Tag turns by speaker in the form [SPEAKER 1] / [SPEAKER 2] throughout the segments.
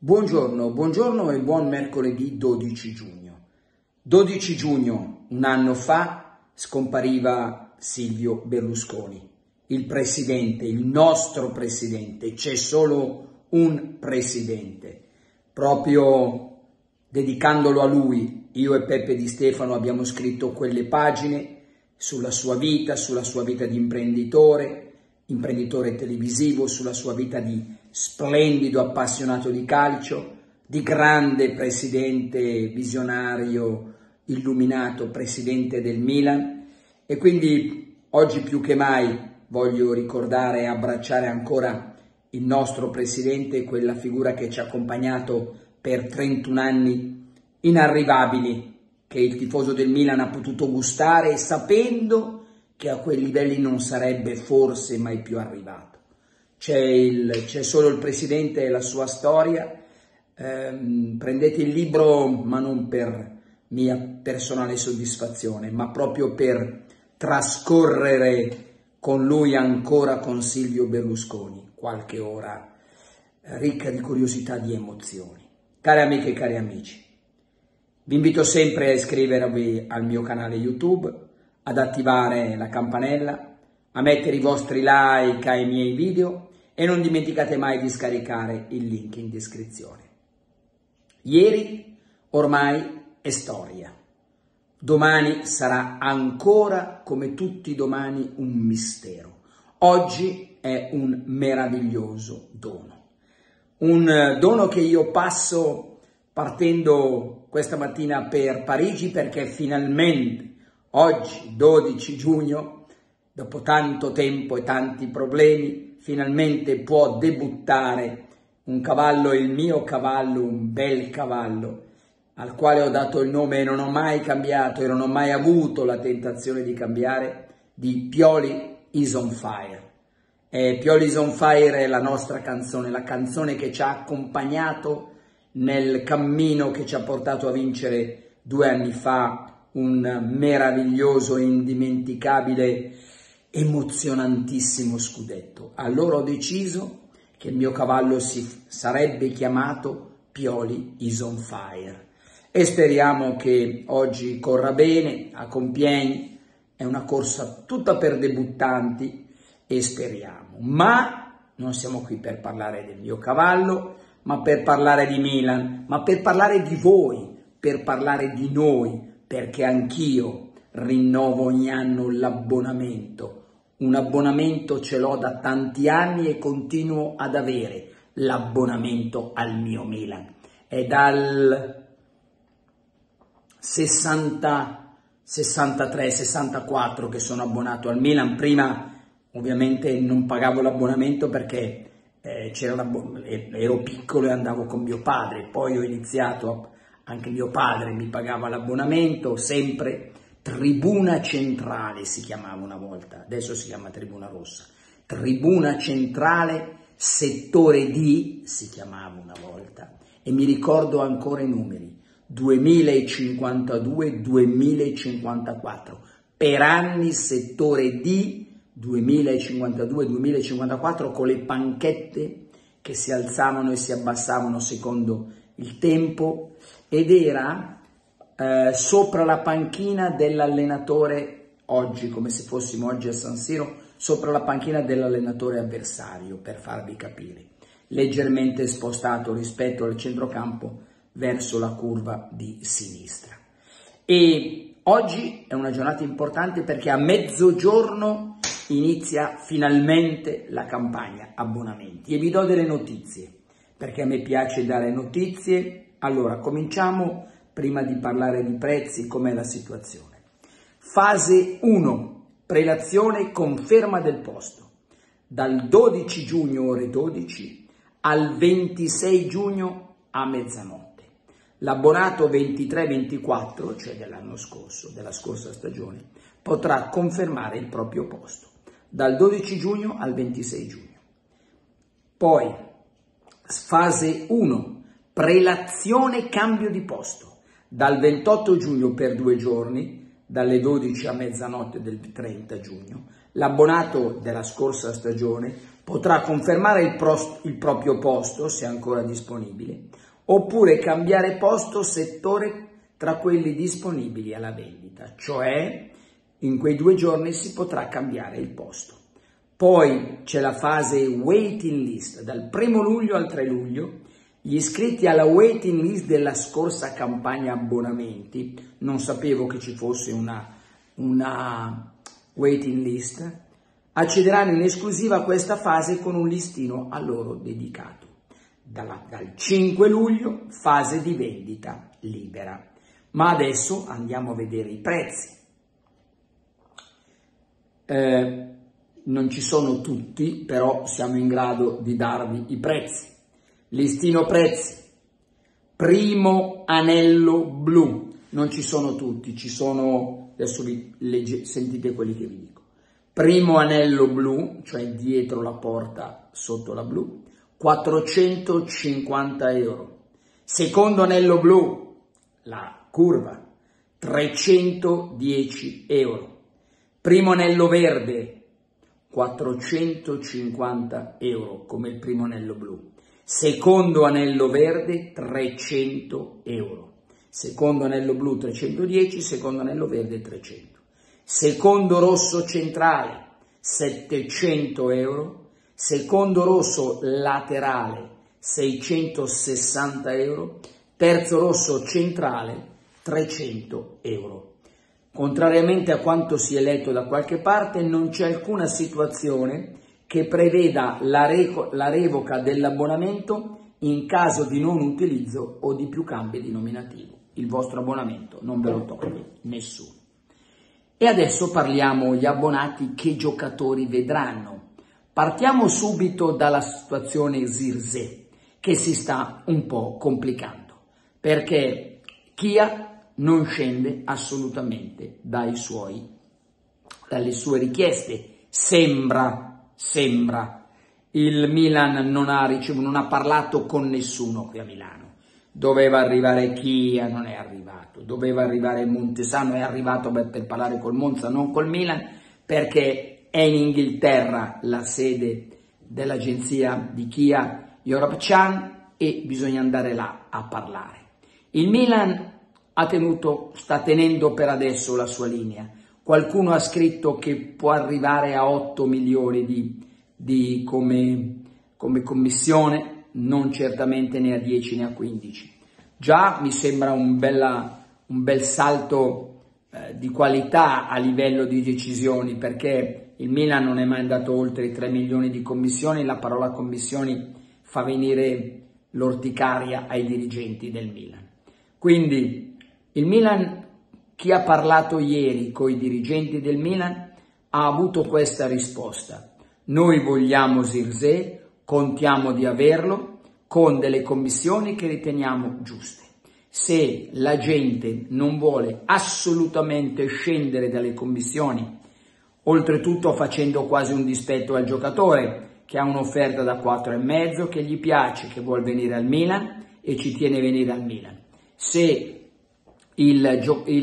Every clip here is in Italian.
[SPEAKER 1] Buongiorno e buon mercoledì 12 giugno. 12 giugno, un anno fa, scompariva Silvio Berlusconi, il presidente, il nostro presidente. C'è solo un presidente. Proprio dedicandolo a lui, io e Peppe Di Stefano abbiamo scritto quelle pagine sulla sua vita di imprenditore televisivo, sulla sua vita di splendido appassionato di calcio, di grande presidente visionario, illuminato presidente del Milan. E quindi oggi più che mai voglio ricordare e abbracciare ancora il nostro presidente, quella figura che ci ha accompagnato per 31 anni inarrivabili, che il tifoso del Milan ha potuto gustare sapendo che a quei livelli non sarebbe forse mai più arrivato. C'è solo il presidente e la sua storia. Prendete il libro, ma non per mia personale soddisfazione, ma proprio per trascorrere con lui, ancora con Silvio Berlusconi, qualche ora ricca di curiosità, di emozioni. Cari amiche e cari amici, vi invito sempre a iscrivervi al mio canale YouTube, ad attivare la campanella, a mettere i vostri like ai miei video e non dimenticate mai di scaricare il link in descrizione. Ieri ormai è storia. Domani sarà ancora, come tutti i domani, un mistero. Oggi è un meraviglioso dono. Un dono che io passo partendo questa mattina per Parigi, perché finalmente oggi, 12 giugno, dopo tanto tempo e tanti problemi, finalmente può debuttare un cavallo, il mio cavallo, un bel cavallo, al quale ho dato il nome e non ho mai cambiato e non ho mai avuto la tentazione di cambiare, di Pioli is on fire. E Pioli is on fire è la nostra canzone, la canzone che ci ha accompagnato nel cammino che ci ha portato a vincere 2 anni fa un meraviglioso e indimenticabile, emozionantissimo scudetto. Allora ho deciso che il mio cavallo sarebbe chiamato Pioli is on fire e speriamo che oggi corra bene a Compiègne. È una corsa tutta per debuttanti e speriamo, ma non siamo qui per parlare del mio cavallo, ma per parlare di Milan, ma per parlare di voi, per parlare di noi, perché anch'io rinnovo ogni anno l'abbonamento. Un abbonamento ce l'ho da tanti anni e continuo ad avere l'abbonamento al mio Milan. È dal 63-64 che sono abbonato al Milan. Prima ovviamente non pagavo l'abbonamento perché ero piccolo e andavo con mio padre. Poi ho iniziato, anche mio padre mi pagava l'abbonamento, sempre Tribuna Centrale si chiamava una volta, adesso si chiama Tribuna Rossa. Tribuna Centrale, settore D si chiamava una volta, e mi ricordo ancora i numeri, 2052-2054, per anni settore D, 2052-2054, con le panchette che si alzavano e si abbassavano secondo il tempo, ed era sopra la panchina dell'allenatore, oggi come se fossimo oggi a San Siro, sopra la panchina dell'allenatore avversario, per farvi capire, leggermente spostato rispetto al centrocampo verso la curva di sinistra. E oggi è una giornata importante perché a mezzogiorno inizia finalmente la campagna abbonamenti e vi do delle notizie, perché a me piace dare notizie. Allora, cominciamo. Prima di parlare di prezzi, com'è la situazione? Fase 1, prelazione conferma del posto. Dal 12 giugno ore 12 al 26 giugno a mezzanotte. L'abbonato 23-24, cioè dell'anno scorso, della scorsa stagione, potrà confermare il proprio posto. Dal 12 giugno al 26 giugno. Poi, fase 1, prelazione cambio di posto. Dal 28 giugno per 2 giorni, dalle 12 a mezzanotte del 30 giugno, l'abbonato della scorsa stagione Potrà confermare il proprio posto, se ancora disponibile, oppure cambiare posto o settore tra quelli disponibili alla vendita, cioè in quei 2 giorni si potrà cambiare il posto. Poi c'è la fase waiting list, dal 1 luglio al 3 luglio, gli iscritti alla waiting list della scorsa campagna abbonamenti, non sapevo che ci fosse una waiting list, accederanno in esclusiva a questa fase con un listino a loro dedicato. Dal 5 luglio, fase di vendita libera. Ma adesso andiamo a vedere i prezzi. Non ci sono tutti, però siamo in grado di darvi i prezzi. Listino prezzi. Primo anello blu. Non ci sono tutti, ci sono, adesso sentite quelli che vi dico. Primo anello blu, cioè dietro la porta sotto la blu, 450 euro. Secondo anello blu, la curva, 310 euro. Primo anello verde, 450 euro come il primo anello blu. Secondo anello verde, 300 euro. Secondo anello blu 310, secondo anello verde 300. Secondo rosso centrale 700 euro, secondo rosso laterale 660 euro, terzo rosso centrale 300 euro. Contrariamente a quanto si è letto da qualche parte, non c'è alcuna situazione che preveda la revoca dell'abbonamento in caso di non utilizzo o di più cambi di nominativo. Il vostro abbonamento non ve lo toglie nessuno. E adesso parliamo gli abbonati, che giocatori vedranno. Partiamo subito dalla situazione Zirze, che si sta un po' complicando, perché Kia non scende assolutamente dalle sue richieste. Sembra. Il Milan non ha parlato con nessuno qui a Milano. Doveva arrivare Chia, non è arrivato. Doveva arrivare Montesano, è arrivato per parlare col Monza, non col Milan, perché è in Inghilterra la sede dell'agenzia di Kia Europe Chan e bisogna andare là a parlare. Il Milan sta tenendo per adesso la sua linea. Qualcuno ha scritto che può arrivare a 8 milioni come commissione, non certamente né a 10 né a 15. Già mi sembra un bel salto di qualità a livello di decisioni, perché il Milan non è mai andato oltre i 3 milioni di commissioni. La parola commissioni fa venire l'orticaria ai dirigenti del Milan. Quindi il Milan, chi ha parlato ieri con i dirigenti del Milan ha avuto questa risposta: noi vogliamo Zirze, contiamo di averlo con delle commissioni che riteniamo giuste. Se la gente non vuole assolutamente scendere dalle commissioni, oltretutto facendo quasi un dispetto al giocatore che ha un'offerta da 4,5, che gli piace, che vuol venire al Milan e ci tiene a venire al Milan, se la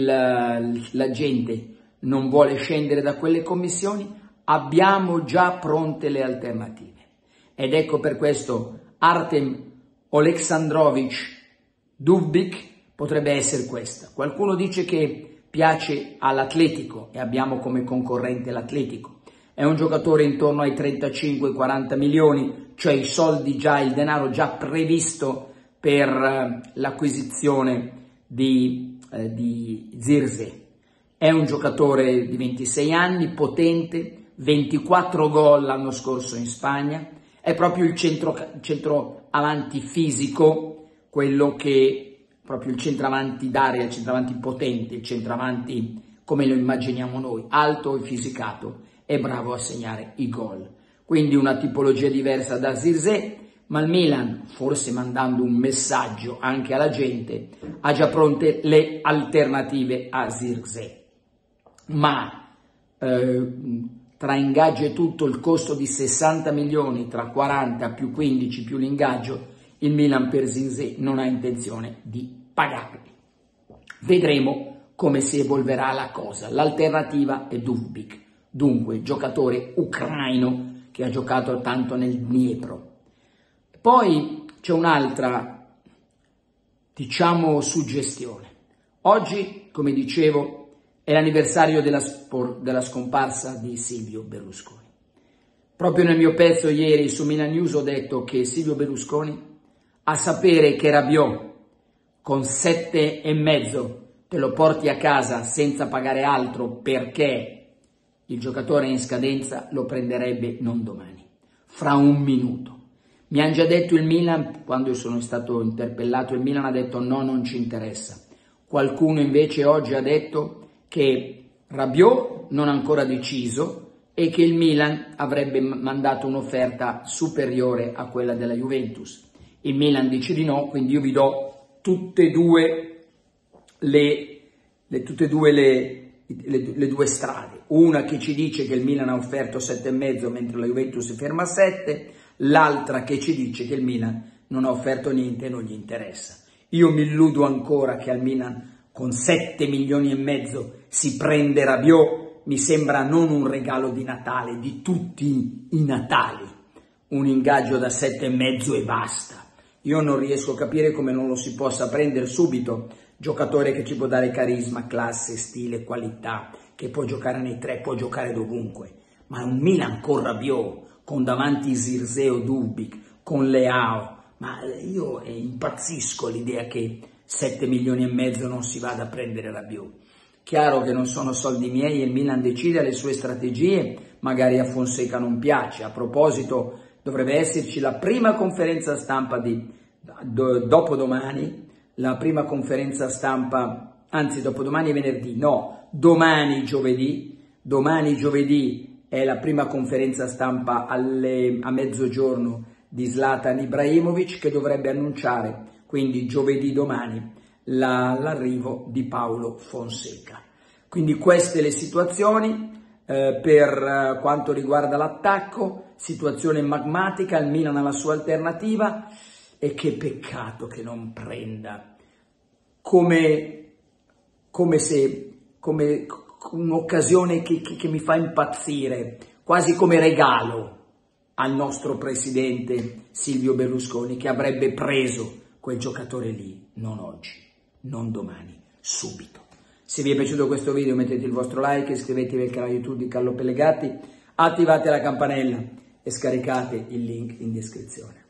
[SPEAKER 1] gente non vuole scendere da quelle commissioni, abbiamo già pronte le alternative. Ed ecco per questo Artem Oleksandrovic Dubik potrebbe essere questa. Qualcuno dice che piace all'Atletico e abbiamo come concorrente l'Atletico. È un giocatore intorno ai 35-40 milioni, cioè i soldi già, il denaro già previsto per l'acquisizione di Zirze. È un giocatore di 26 anni, potente, 24 gol l'anno scorso in Spagna. È proprio il centroavanti fisico, quello che proprio il centravanti d'aria, il centravanti potente, il centravanti come lo immaginiamo noi, alto e fisicato e bravo a segnare i gol. Quindi una tipologia diversa da Zirze, ma il Milan, forse mandando un messaggio anche alla gente, ha già pronte le alternative a Zirze. Ma tra ingaggio e tutto il costo di 60 milioni, tra 40 più 15 più l'ingaggio, il Milan per Zirze non ha intenzione di pagarli. Vedremo come si evolverà la cosa. L'alternativa è Dubik, dunque giocatore ucraino che ha giocato tanto nel Dniepro. Poi c'è un'altra, diciamo, suggestione. Oggi, come dicevo, è l'anniversario della scomparsa di Silvio Berlusconi. Proprio nel mio pezzo ieri su Milan News ho detto che Silvio Berlusconi, a sapere che Rabiot con 7,5 te lo porti a casa senza pagare altro perché il giocatore è in scadenza, lo prenderebbe non domani, fra un minuto. Mi hanno già detto il Milan, quando io sono stato interpellato, il Milan ha detto no, non ci interessa. Qualcuno invece oggi ha detto che Rabiot non ha ancora deciso e che il Milan avrebbe mandato un'offerta superiore a quella della Juventus. Il Milan dice di no, quindi io vi do tutte e due le due strade. Una che ci dice che il Milan ha offerto 7,5 mentre la Juventus si ferma a 7, l'altra che ci dice che il Milan non ha offerto niente e non gli interessa. Io mi illudo ancora che al Milan con 7,5 milioni si prende Rabiot, mi sembra non un regalo di Natale, di tutti i Natali, un ingaggio da 7,5 e basta. Io non riesco a capire come non lo si possa prendere subito, giocatore che ci può dare carisma, classe, stile, qualità, che può giocare nei tre, può giocare dovunque. Ma un Milan con Rabiot, con davanti Zirkzee, Dubik, con Leao, ma io impazzisco l'idea che 7,5 milioni non si vada a prendere Rabiot. Chiaro che non sono soldi miei e il Milan decide le sue strategie, magari a Fonseca non piace. A proposito, dovrebbe esserci la prima conferenza stampa dopodomani, la prima conferenza stampa, anzi dopodomani è venerdì, no, domani giovedì è la prima conferenza stampa a mezzogiorno di Zlatan Ibrahimovic che dovrebbe annunciare, quindi giovedì domani, l'arrivo di Paulo Fonseca. Quindi queste le situazioni per quanto riguarda l'attacco, situazione magmatica, il Milan ha la sua alternativa e che peccato che non prenda come un'occasione che mi fa impazzire, quasi come regalo al nostro presidente Silvio Berlusconi, che avrebbe preso quel giocatore lì, non oggi, non domani, subito. Se vi è piaciuto questo video mettete il vostro like, iscrivetevi al canale YouTube di Carlo Pellegatti, attivate la campanella e scaricate il link in descrizione.